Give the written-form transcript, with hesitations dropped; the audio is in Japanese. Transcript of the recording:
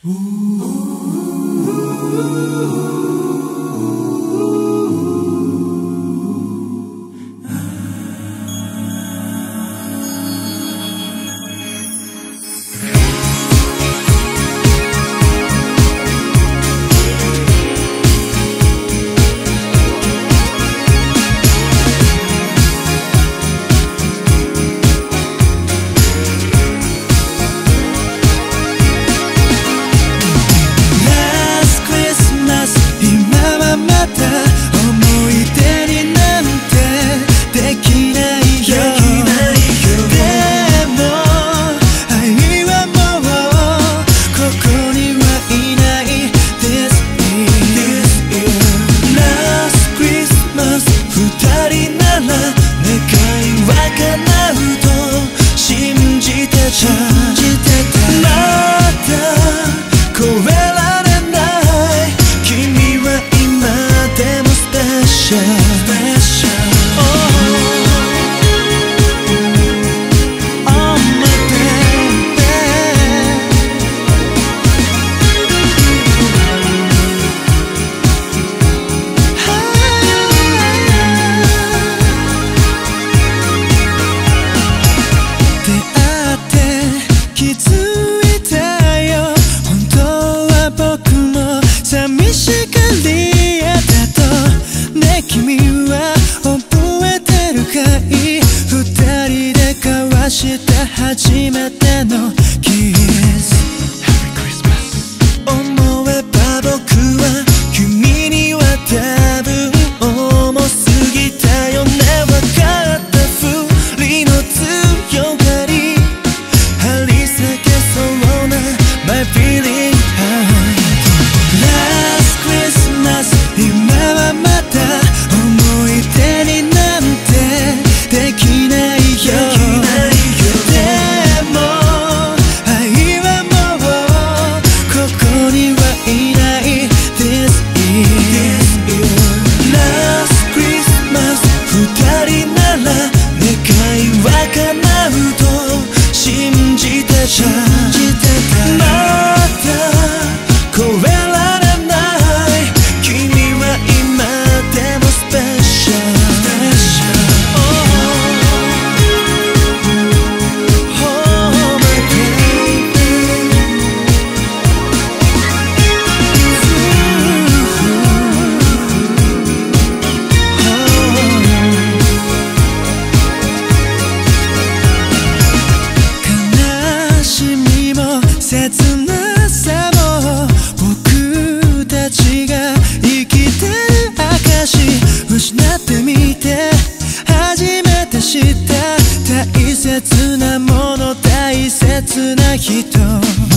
初めてのキス Happy Christmas 思えば僕は君には多分重すぎたよね分かったふりの強がり張り裂けそうな My feeling Last Christmas 今はまた思い出になんてできないよまた超えられない君は今でもスペシャル切なさも僕たちが生きてる証失ってみて初めて知った大切なもの大切な人